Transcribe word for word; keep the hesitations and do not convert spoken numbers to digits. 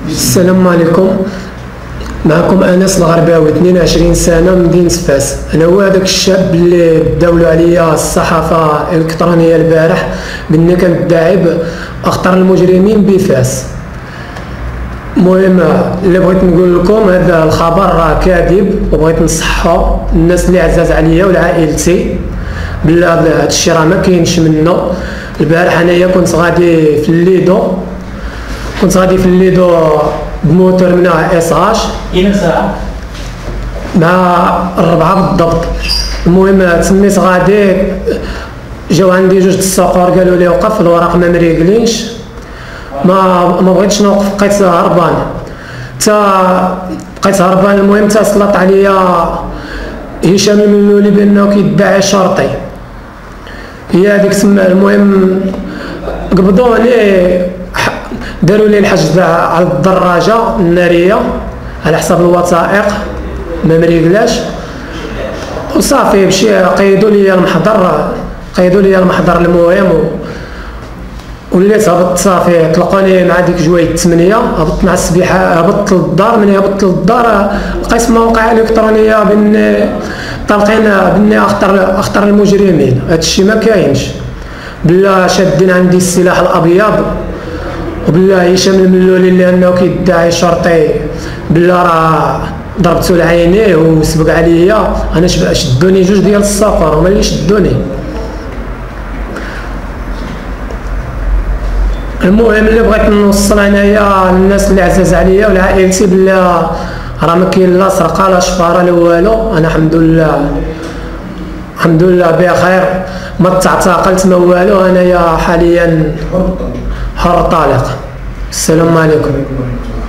السلام عليكم. معكم انس الغرباوي، اثنين وعشرين سنه، من مدينه فاس. انا هو هذاك الشاب اللي داولوا عليا الصحافه الالكترونيه البارح باني كندعي اخطر المجرمين بفاس. المهم اللي بغيت نقول لكم هذا الخبر راه كاذب، وبغيت نصحوا الناس اللي عزاز عليا ولعائلتي بلا هذا الشيء راه ما كاينش منه. البارح انايا كنت غادي في الليدو كنت غادي في الليدو بموتور من نوع اس اش. اين الساعه؟ مع الربعه بالضبط. المهم تسميت غادي، جاو عندي جوج السوقور قالوا لي وقف، الوراق ما مريقلينش، ما ما بغيتش نوقف، بقيت هربان تا بقيت هربان. المهم تا سلط عليا هشام الملولي بانه كيدعي شرطي، هي هذيك تما. المهم قبضوني، داروا لي الحجز على الدراجه الناريه على حساب الوثائق ما مريقلاش، وصافي مشي قيدوا لي المحضر قيدوا لي المحضر المهم، وليت هبطت صافي. طلقوني مع ديك جويه الثمانيه، هبطت مع السبيحه، هبطت للدار. من هبطت للدار لقيت مواقع الكترونيه بان طالقين باني اخطر اخطر المجرمين. هذا الشيء ما كاينش، بلا شادين عندي السلاح الابيض، وبالله هشام الملولي اللي انه كيدعي شرطي بلا راه ضربتو لعينيه وسبق عليا. انا شدوني جوج ديال الصقر، هما اللي شدوني. المهم اللي بغيت نوصل انايا للناس اللي عزاز عليا ولعائلتي بلا راه ما كاين لا سرقه لا شفاره لا والو. انا الحمد لله الحمد لله بخير، ما تعتقلت ما والو. انايا حاليا حر طالق. السلام عليكم.